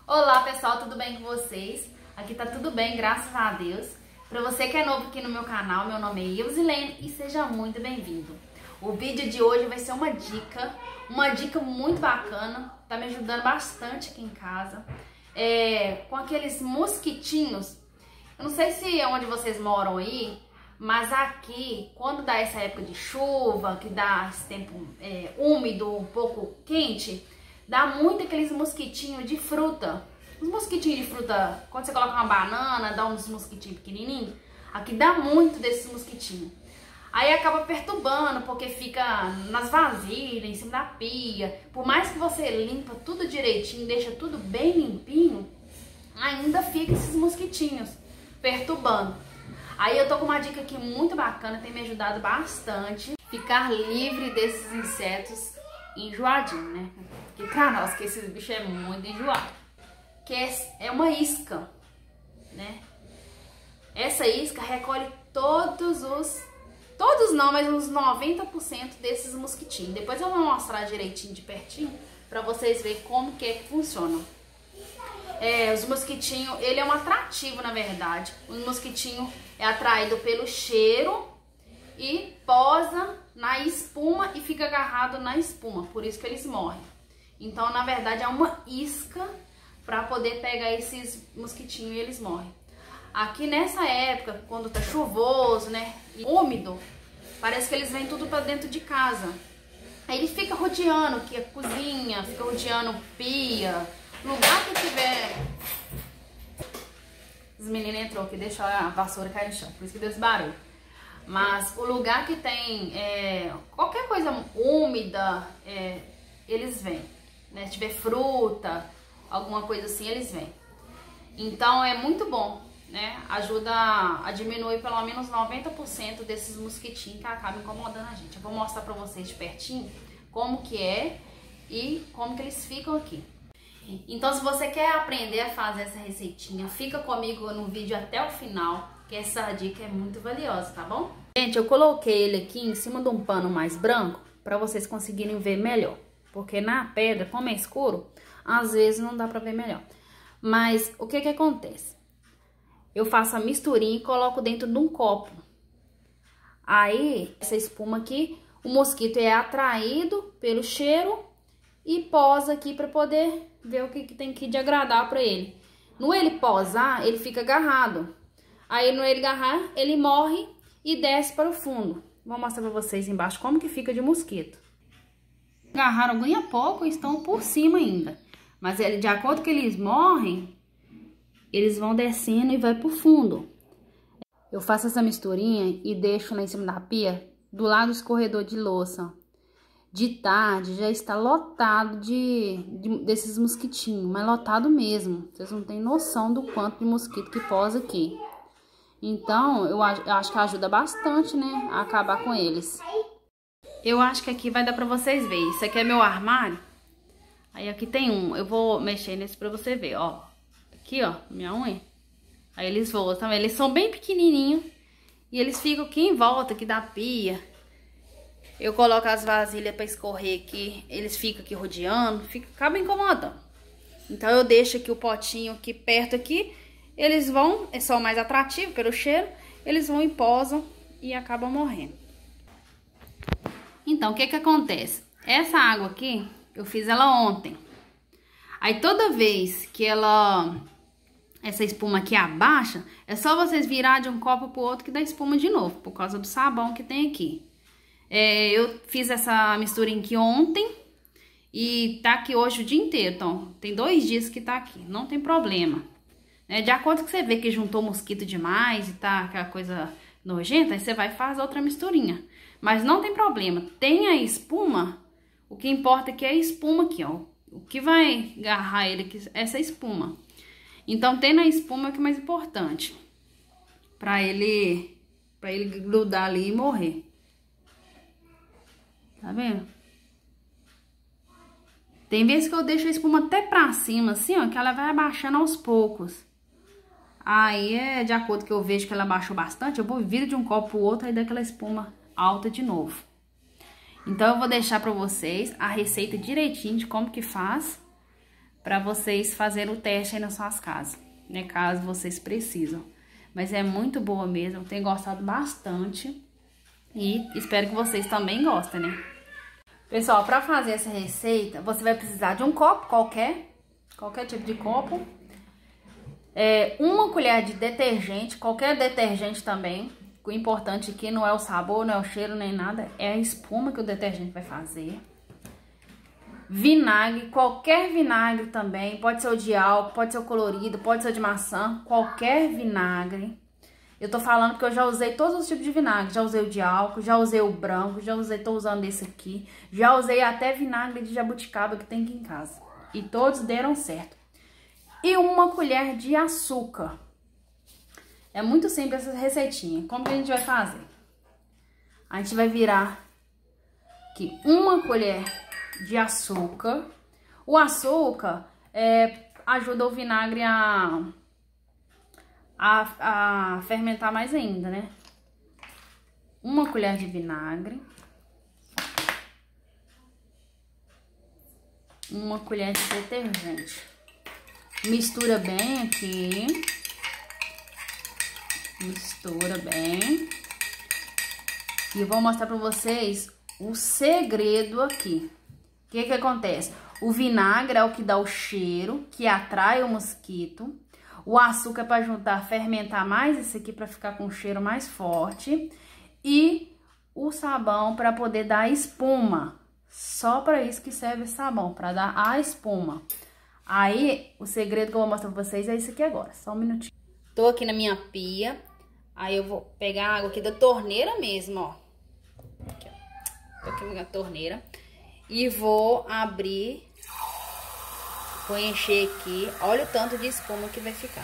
Olá pessoal, tudo bem com vocês? Aqui tá tudo bem, graças a Deus. Pra você que é novo aqui no meu canal, meu nome é Ilzilene e seja muito bem-vindo. O vídeo de hoje vai ser uma dica muito bacana, tá me ajudando bastante aqui em casa. Com aqueles mosquitinhos, eu não sei se é onde vocês moram aí, mas aqui, quando dá essa época de chuva, que dá esse tempo úmido, um pouco quente, dá muito aqueles mosquitinhos de fruta. Os mosquitinhos de fruta, quando você coloca uma banana, dá uns mosquitinhos pequenininhos. Aqui dá muito desses mosquitinhos. Aí acaba perturbando, porque fica nas vasilhas, em cima da pia. Por mais que você limpa tudo direitinho, deixa tudo bem limpinho, ainda fica esses mosquitinhos perturbando. Aí eu tô com uma dica aqui muito bacana, tem me ajudado bastante. Ficar livre desses insetos enjoadinhos, né? Que pra nós, que esses bichos é muito enjoado. Que é uma isca, né? Essa isca recolhe todos não, mas uns 90% desses mosquitinhos. Depois eu vou mostrar direitinho de pertinho pra vocês verem como que é que funciona. Os mosquitinhos, ele é um atrativo, na verdade. O mosquitinho é atraído pelo cheiro e posa na espuma e fica agarrado na espuma, por isso que eles morrem. Então, na verdade, é uma isca para poder pegar esses mosquitinhos e eles morrem. Aqui nessa época, quando tá chuvoso, né, e úmido, parece que eles vêm tudo para dentro de casa. Aí ele fica rodeando aqui a cozinha, fica rodeando pia, lugar que tiver. Os meninos entrou aqui, deixou a vassoura cair no chão, por isso que deu esse barulho. Mas o lugar que tem qualquer coisa úmida, eles vêm, né? Se tiver fruta, alguma coisa assim, eles vêm. Então é muito bom, né? Ajuda a diminuir pelo menos 90% desses mosquitinhos que acabam incomodando a gente. Eu vou mostrar pra vocês de pertinho como que é e como que eles ficam aqui. Então, se você quer aprender a fazer essa receitinha, fica comigo no vídeo até o final, que essa dica é muito valiosa, tá bom? Gente, eu coloquei ele aqui em cima de um pano mais branco para vocês conseguirem ver melhor. Porque na pedra, como é escuro, às vezes não dá para ver melhor. Mas o que que acontece? Eu faço a misturinha e coloco dentro de um copo. Aí, essa espuma aqui, o mosquito é atraído pelo cheiro e posa aqui para poder ver o que tem que de agradar para ele. No ele posar, ele fica agarrado. Aí no ele agarrar, ele morre e desce para o fundo. Vou mostrar para vocês embaixo como que fica de mosquito. Agarraram ganha pouco e estão por cima ainda. Mas de acordo que eles morrem, eles vão descendo e vai pro fundo. Eu faço essa misturinha e deixo lá em cima da pia, do lado do escorredor de louça. De tarde já está lotado desses mosquitinhos, mas lotado mesmo. Vocês não têm noção do quanto de mosquito que posa aqui. Então, eu acho que ajuda bastante, né, a acabar com eles. Eu acho que aqui vai dar pra vocês verem. Isso aqui é meu armário. Aí aqui tem um. Eu vou mexer nesse pra você ver, ó. Aqui, ó, minha unha. Aí eles voltam, eles são bem pequenininhos. E eles ficam aqui em volta, aqui da pia. Eu coloco as vasilhas pra escorrer aqui. Eles ficam aqui rodeando, acaba incomodando. Então eu deixo aqui o potinho aqui perto aqui. Eles vão, são mais atrativos pelo cheiro. Eles vão e posam e acabam morrendo. Então, o que que acontece? Essa água aqui, eu fiz ela ontem. Aí toda vez que essa espuma aqui abaixa, é só vocês virar de um copo pro outro que dá espuma de novo, por causa do sabão que tem aqui. Eu fiz essa misturinha aqui ontem e tá aqui hoje o dia inteiro. Então, tem 2 dias que tá aqui, não tem problema. De acordo que você vê que juntou mosquito demais e tá aquela coisa nojenta, aí você vai fazer outra misturinha. Mas não tem problema, tem a espuma, o que importa é que é a espuma aqui, ó. O que vai agarrar ele aqui é essa espuma. Então, tendo a espuma é o que é mais importante. Pra ele grudar ali e morrer. Tá vendo? Tem vezes que eu deixo a espuma até pra cima, assim, ó, que ela vai abaixando aos poucos. Aí, de acordo que eu vejo que ela abaixou bastante, eu vou vir de um copo pro outro, aí dá aquela espuma alta de novo. Então, eu vou deixar pra vocês a receita direitinho de como que faz, para vocês fazerem o teste aí nas suas casas, né? Caso vocês precisam. Mas é muito boa mesmo, tenho gostado bastante e espero que vocês também gostem, né? Pessoal, para fazer essa receita, você vai precisar de um copo qualquer tipo de copo, uma colher de detergente, qualquer detergente também. O importante aqui não é o sabor, não é o cheiro nem nada, é a espuma que o detergente vai fazer. Vinagre, qualquer vinagre também, pode ser o de álcool, pode ser o colorido, pode ser o de maçã, qualquer vinagre. Eu tô falando porque eu já usei todos os tipos de vinagre, já usei o de álcool, já usei o branco, tô usando esse aqui, já usei até vinagre de jabuticaba que tem aqui em casa. E todos deram certo. E uma colher de açúcar. É muito simples essa receitinha. Como que a gente vai fazer? A gente vai virar aqui uma colher de açúcar. O açúcar ajuda o vinagre a fermentar mais ainda, né? Uma colher de vinagre. Uma colher de detergente. Mistura bem aqui. Mistura bem. E eu vou mostrar pra vocês o segredo aqui. O que que acontece? O vinagre é o que dá o cheiro, que atrai o mosquito. O açúcar é para juntar, fermentar mais isso aqui para ficar com um cheiro mais forte. E o sabão para poder dar espuma. Só para isso que serve esse sabão, para dar a espuma. Aí, o segredo que eu vou mostrar pra vocês é isso aqui agora. Só um minutinho. Tô aqui na minha pia. Aí eu vou pegar a água aqui da torneira mesmo, ó. Aqui, ó. Tô aqui na minha torneira. E vou abrir. Vou encher aqui. Olha o tanto de espuma que vai ficar.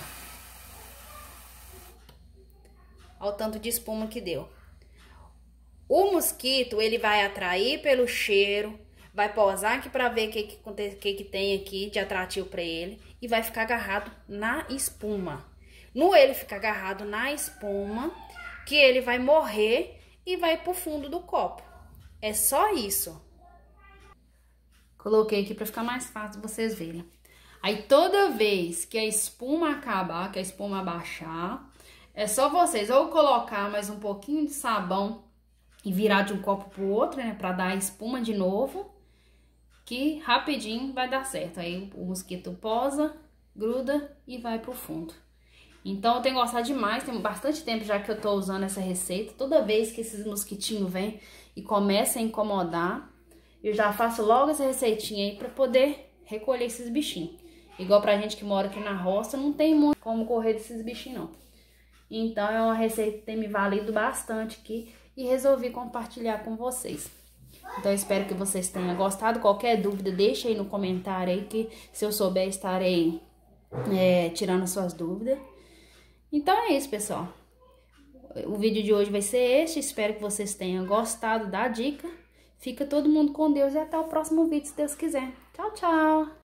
Olha o tanto de espuma que deu. O mosquito, ele vai atrair pelo cheiro. Vai posar aqui pra ver o que tem aqui de atrativo pra ele. E vai ficar agarrado na espuma. No ele ficar agarrado na espuma, que ele vai morrer e vai pro fundo do copo. É só isso. Coloquei aqui pra ficar mais fácil vocês verem. Aí toda vez que a espuma acabar, que a espuma baixar, é só vocês ou colocar mais um pouquinho de sabão e virar de um copo pro outro, né, pra dar a espuma de novo, que rapidinho vai dar certo. Aí o mosquito posa, gruda e vai pro fundo. Então eu tenho gostado demais, tem bastante tempo já que eu tô usando essa receita. Toda vez que esses mosquitinhos vêm e começam a incomodar, eu já faço logo essa receitinha aí pra poder recolher esses bichinhos. Igual pra gente que mora aqui na roça, não tem muito como correr desses bichinhos não. Então é uma receita que tem me valido bastante aqui e resolvi compartilhar com vocês. Então eu espero que vocês tenham gostado. Qualquer dúvida, deixa aí no comentário aí que se eu souber estarei tirando as suas dúvidas. Então é isso, pessoal. O vídeo de hoje vai ser este. Espero que vocês tenham gostado da dica. Fica todo mundo com Deus e até o próximo vídeo, se Deus quiser. Tchau, tchau!